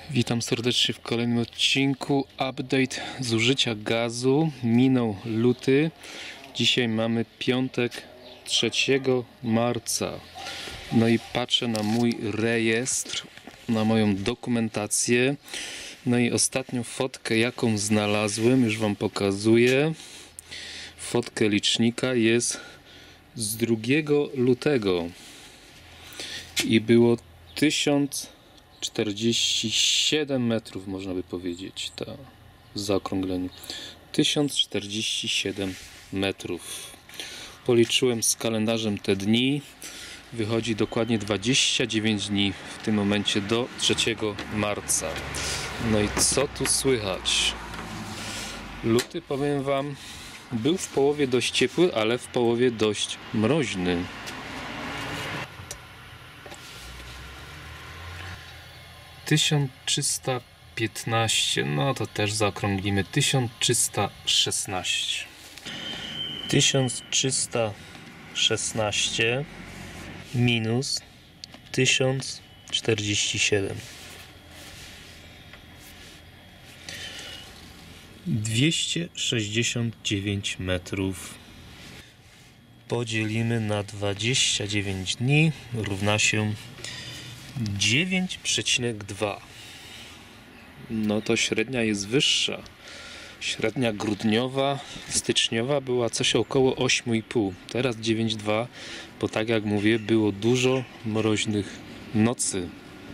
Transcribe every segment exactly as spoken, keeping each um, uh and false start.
Witam serdecznie w kolejnym odcinku. Update zużycia gazu. Minął luty. Dzisiaj mamy piątek, trzeciego marca. No i patrzę na mój rejestr, na moją dokumentację. No i ostatnią fotkę, jaką znalazłem, już Wam pokazuję. Fotkę licznika jest z drugiego lutego i było tysiąc czterdzieści siedem metrów, można by powiedzieć, ta w zaokrągleniu. tysiąc czterdzieści siedem metrów. Policzyłem z kalendarzem te dni. Wychodzi dokładnie dwadzieścia dziewięć dni w tym momencie do trzeciego marca. No i co tu słychać? Luty, powiem Wam, był w połowie dość ciepły, ale w połowie dość mroźny. tysiąc trzysta piętnaście, no to też zaokrąglimy. tysiąc trzysta szesnaście. tysiąc trzysta szesnaście minus tysiąc czterdzieści siedem. dwieście sześćdziesiąt dziewięć metrów podzielimy na dwadzieścia dziewięć dni równa się dziewięć przecinek dwa. No to średnia jest wyższa. Średnia grudniowa, styczniowa była coś około osiem i pół. Teraz dziewięć przecinek dwa, bo tak jak mówię, było dużo mroźnych nocy.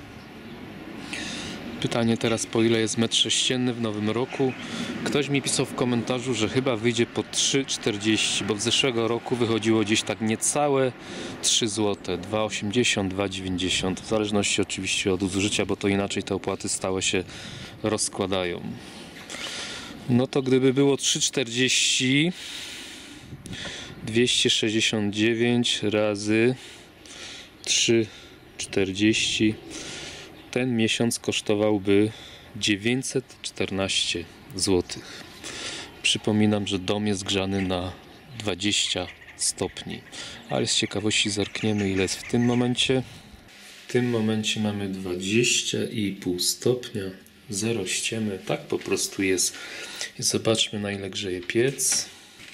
Pytanie teraz, po ile jest metr sześcienny w nowym roku. Ktoś mi pisał w komentarzu, że chyba wyjdzie po trzy czterdzieści, bo w zeszłego roku wychodziło gdzieś tak niecałe trzy złote, dwa osiemdziesiąt, dwa dziewięćdziesiąt, w zależności oczywiście od zużycia, bo to inaczej te opłaty stałe się rozkładają. No to gdyby było trzy czterdzieści, dwieście sześćdziesiąt dziewięć razy trzy czterdzieści, ten miesiąc kosztowałby dziewięćset czternaście złotych. Przypominam, że dom jest grzany na dwadzieścia stopni. Ale z ciekawości zerkniemy, ile jest w tym momencie. W tym momencie mamy dwadzieścia i pół stopnia. Zero ściemy. Tak po prostu jest. I zobaczmy, na ile grzeje piec.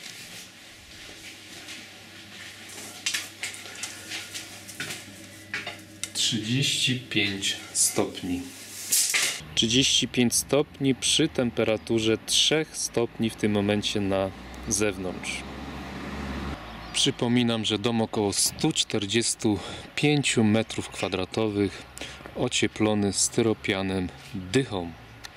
trzydzieści pięć stopni. trzydzieści pięć stopni przy temperaturze trzy stopni w tym momencie na zewnątrz. Przypominam, że dom około sto czterdzieści pięć metrów kwadratowych, ocieplony styropianem dychą.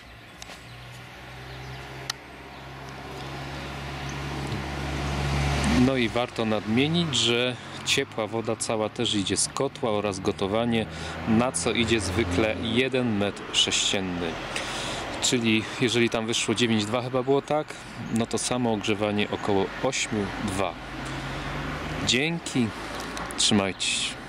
No i warto nadmienić, że ciepła woda cała też idzie z kotła oraz gotowanie, na co idzie zwykle jeden metr sześcienny. Czyli jeżeli tam wyszło dziewięć przecinek dwa chyba było, tak, no to samo ogrzewanie około osiem przecinek dwa. Dzięki, trzymajcie się.